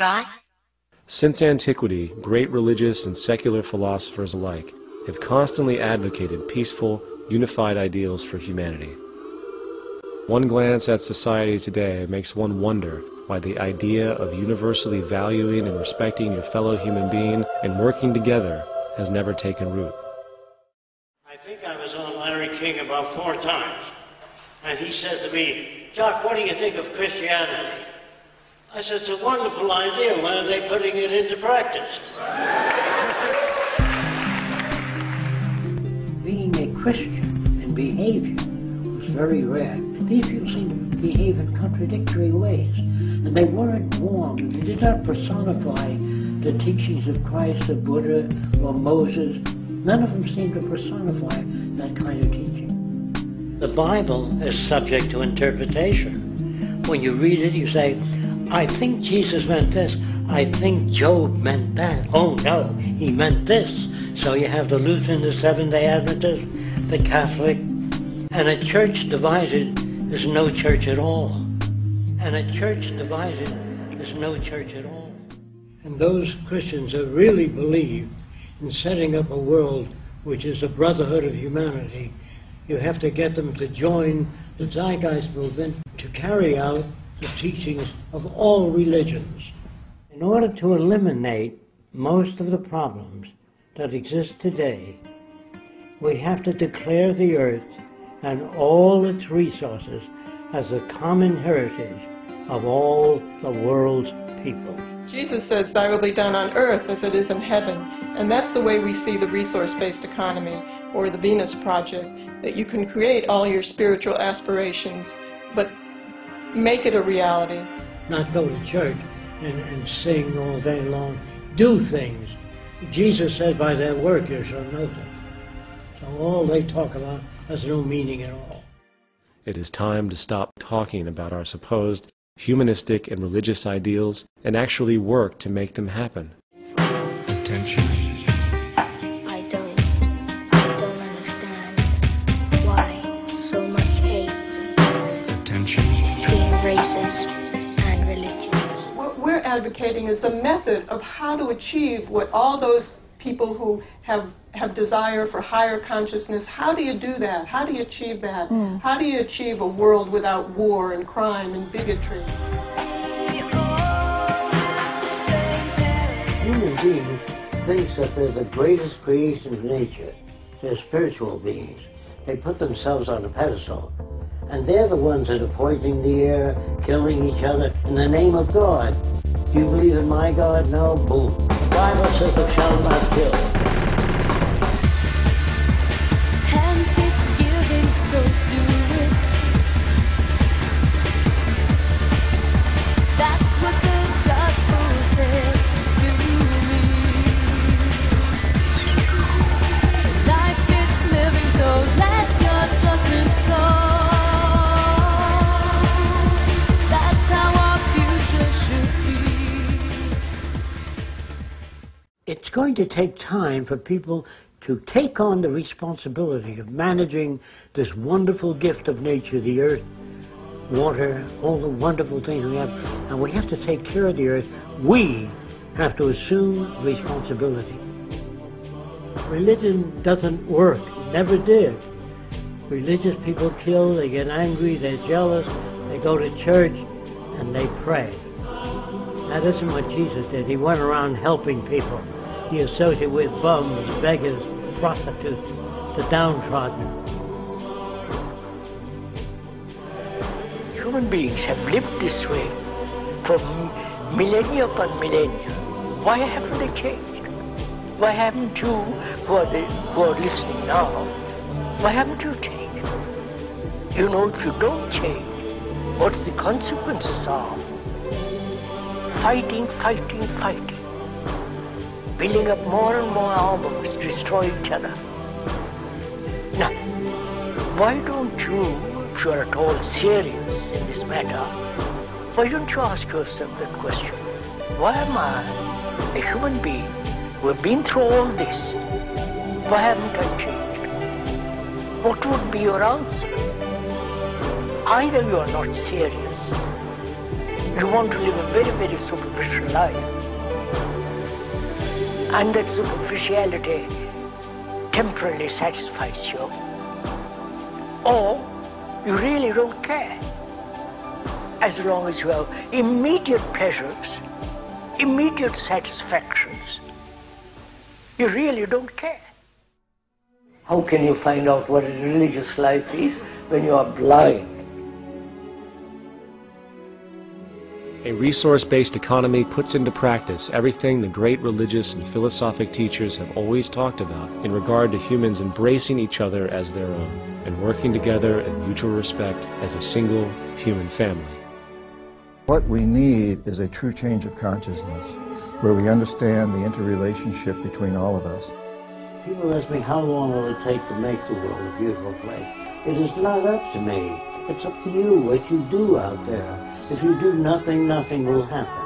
God? Since antiquity, great religious and secular philosophers alike have constantly advocated peaceful, unified ideals for humanity. One glance at society today makes one wonder why the idea of universally valuing and respecting your fellow human being and working together has never taken root. I think I was on Larry King about 4 times, and he said to me, "Jock, what do you think of Christianity?" I said, "It's a wonderful idea. Why are they putting it into practice?" Being a Christian in behavior was very rare. These people seemed to behave in contradictory ways, and they weren't warm. They did not personify the teachings of Christ, or Buddha, or Moses. None of them seemed to personify that kind of teaching. The Bible is subject to interpretation. When you read it, you say, I think Jesus meant this. I think Job meant that. Oh no, he meant this. So you have the Lutheran, the Seventh-day Adventist, the Catholic, and a church divided is no church at all. And a church divided is no church at all. And those Christians that really believe in setting up a world which is a brotherhood of humanity, you have to get them to join the Zeitgeist movement to carry out the teachings of all religions. In order to eliminate most of the problems that exist today, we have to declare the earth and all its resources as the common heritage of all the world's people. Jesus says, "Thy will be done on earth as it is in heaven." And that's the way we see the resource-based economy, or the Venus Project, that you can create all your spiritual aspirations, but make it a reality. Not go to church and sing all day long. Do things. Jesus said, "By their work you shall know them." So all they talk about has no meaning at all. It is time to stop talking about our supposed humanistic and religious ideals and actually work to make them happen. Attention. I don't understand why so much hate Attention. between races and religions. What we're advocating is a method of how to achieve what all those people who have desire for higher consciousness, how do you do that? How do you achieve that? How do you achieve a world without war and crime and bigotry? Human being thinks that they're the greatest creation of nature. They're spiritual beings. They put themselves on a pedestal. And they're the ones that are poisoning the air, killing each other in the name of God. Do you believe in my God? No? Boom. The Bible says thou shalt not kill. And it's giving, so do it. That's what the gospel said to me. Life it's living, so let your judgments go. That's how our future should be. It's going to take time for people to take on the responsibility of managing this wonderful gift of nature, the earth, water, all the wonderful things we have, and we have to take care of the earth. We have to assume responsibility. Religion doesn't work, never did. Religious people kill, they get angry, they're jealous, they go to church, and they pray. That isn't what Jesus did. He went around helping people. He associated with bums, beggars, prostitutes, the downtrodden. Human beings have lived this way for millennia upon millennia. Why haven't they changed? Why haven't you, who are listening now, why haven't you changed? You know, if you don't change, what's the consequences are? Fighting, fighting, fighting. Building up more and more armaments to destroy each other. Now, why don't you, if you are at all serious in this matter, why don't you ask yourself that question? Why am I, a human being, who have been through all this, why haven't I changed? What would be your answer? Either you are not serious, You want to live a very, very superficial life. And that superficiality temporarily satisfies you. Or you really don't care. As long as you have immediate pleasures, immediate satisfactions, you really don't care. How can you find out what a religious life is when you are blind? A resource-based economy puts into practice everything the great religious and philosophic teachers have always talked about in regard to humans embracing each other as their own and working together in mutual respect as a single human family. What we need is a true change of consciousness, where we understand the interrelationship between all of us. People ask me, how long will it take to make the world a beautiful place? It is not up to me. It's up to you, what you do out there. If you do nothing, nothing will happen.